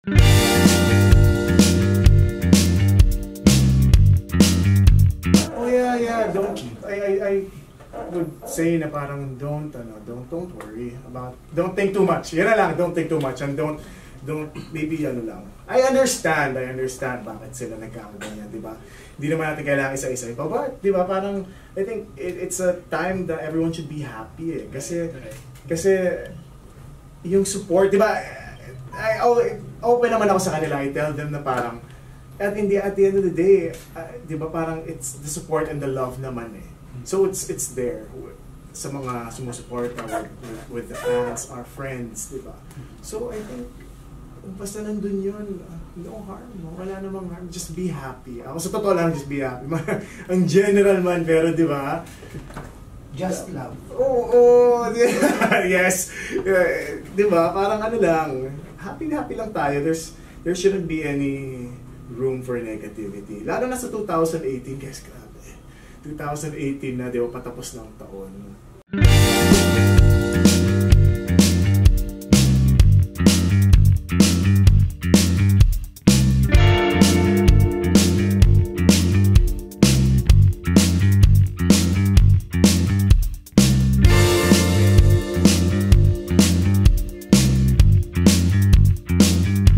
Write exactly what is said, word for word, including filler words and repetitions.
Oh yeah, yeah, don't, I, I, I would say na parang don't, ano, don't, don't worry about, don't think too much. Yan na lang, don't think too much, and don't, don't, maybe ano lang. I understand, I understand bakit sila nagkakaganyan, di ba? Hindi naman natin kailangan isa-isa. But, di ba, parang, I think it, it's a time that everyone should be happy eh. Kasi, kasi, yung support, di ba, I, I, open naman ako sa kanila, I tell them na parang, at in the, at the end of the day, uh, di ba, parang it's the support and the love naman eh. So it's it's there sa mga sumusuporta with, with, with the fans, our friends, di ba? So I think, basta nandun yun, uh, no harm, no? Wala namang harm, just be happy. Ako sa totoo lang, just be happy. Ang general man, pero di ba? Just love. Oo, oh, oh, yes. Uh, di ba? Parang ano lang, happy-happy lang tayo. There's, there shouldn't be any room for negativity. Lalo na sa two thousand eighteen, guys, grabe. two thousand eighteen na, di ba, patapos ng taon.